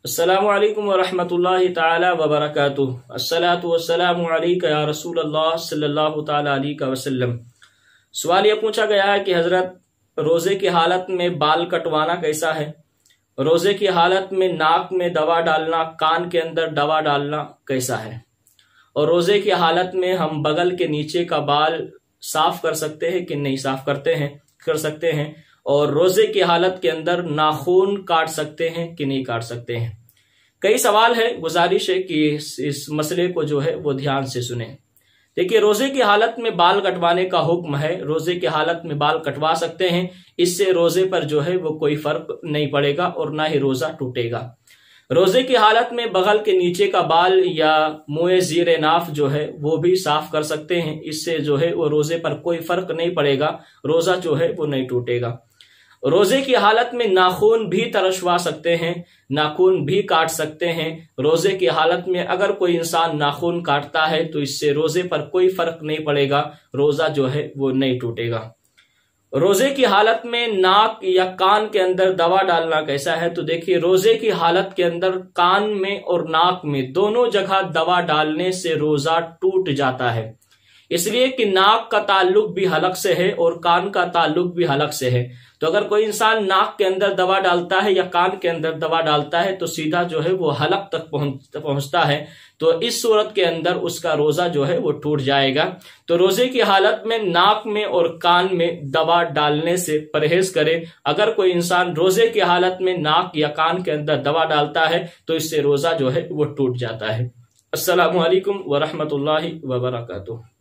السلام علیکم ورحمۃ اللہ تعالی وبرکاتہ۔ الصلاۃ والسلام علیک یا رسول اللہ صلی اللہ تعالی علیہ وسلم۔ سوال یہ پوچھا گیا ہے کہ حضرت روزے کی حالت میں بال کٹوانا کیسا ہے؟ روزے کی حالت میں ناک میں دوا ڈالنا، کان کے اندر دوا ڈالنا کیسا ہے؟ اور روزے کی حالت میں ہم بغل کے نیچے کا بال صاف کر سکتے ہیں کہ نہیں صاف کر سکتے ہیں؟ اور روزے کی حالت کے اندر ناخون کاٹ سکتے ہیں کہ نہیں کاٹ سکتے ہیں؟ کئی سوال ہے، گزارش ہے کہ اس مسئلے کو جو ہے وہ دھیان سے سنیں۔ دیکھیے، روزے کی حالت میں بال کٹوانے کا حکم ہے، روزے کی حالت میں بال کٹوا سکتے ہیں، اس سے روزے پر جو ہے وہ کوئی فرق نہیں پڑے گا اور نہ ہی روزہ ٹوٹے گا۔ روزے کی حالت میں بغل کے نیچے کا بال یا منہ زیر ناف جو ہے وہ بھی صاف کر سکتے ہیں، اس سے جو ہے وہ روزے پر کوئی فرق نہیں پڑے گا، روزہ جو ہے وہ نہیں ٹوٹے گا۔ روزے کی حالت میں ناخون بھی ترشوا سکتے ہیں، ناخون بھی کاٹ سکتے ہیں۔ روزے کی حالت میں اگر کوئی انسان ناخون کاٹتا ہے تو اس سے روزے پر کوئی فرق نہیں پڑے گا، روزہ جو ہے وہ نہیں ٹوٹے گا۔ روزے کی حالت میں ناک یا کان کے اندر دوا ڈالنا کیسا ہے؟ تو دیکھیے، روزے کی حالت کے اندر کان میں اور ناک میں دونوں جگہ دوا ڈالنے سے روزہ ٹوٹ جاتا ہے، اس لیے کہ ناک کا تعلق بھی حلق سے ہے اور کان کا تعلق بھی حلق سے ہے۔ تو اگر کوئی انسان ناک کے اندر دوا ڈالتا ہے یا کان کے اندر دوا ڈالتا ہے تو سیدھا جو ہے وہ حلق تک پہنچتا ہے، تو اس صورت کے اندر اس کا روزہ جو ہے وہ ٹوٹ جائے گا۔ تو روزے کی حالت میں ناک میں اور کان میں دوا ڈالنے سے پرہیز کرے۔ اگر کوئی انسان روزے کی حالت میں ناک یا کان کے اندر دوا ڈالتا ہے تو اس سے روزہ جو ہے وہ ٹوٹ جاتا ہے۔ السلام علیکم ورحمۃ اللہ وبرکاتہ۔